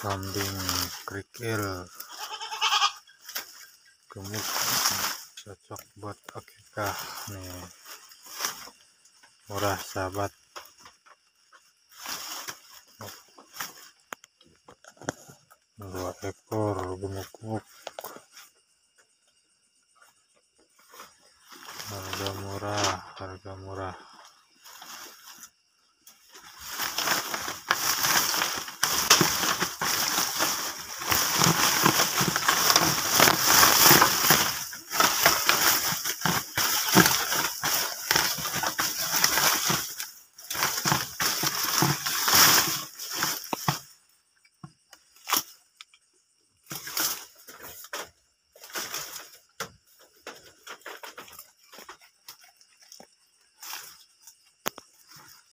Kambing kerikil gemuk, cocok buat akikah nih, murah sahabat. Dua ekor gemuk-gemuk.